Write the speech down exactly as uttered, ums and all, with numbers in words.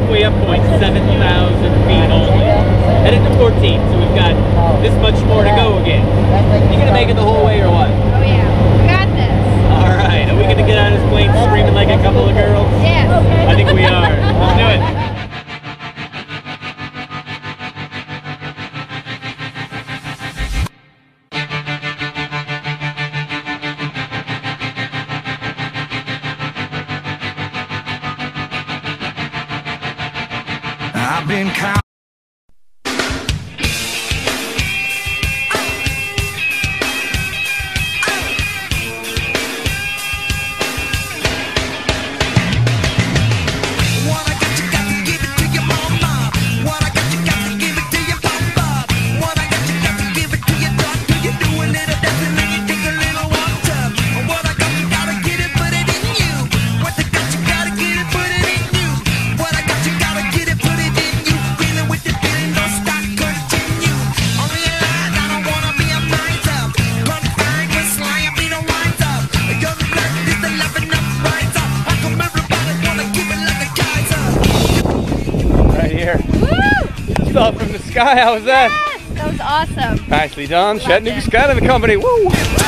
halfway up point, seven thousand feet only. Headed to fourteen, so we've got this much more to go again. You gonna make it the whole way or what? Oh yeah, we got this. All right, are we gonna get on this plane screaming like a couple of girls? Yes. I think we are. Let's do it. I've been count. Saw from the sky. How was that? Yes, that was awesome. Nicely done. Loved Chattanooga it. Skydiving Company. Woo!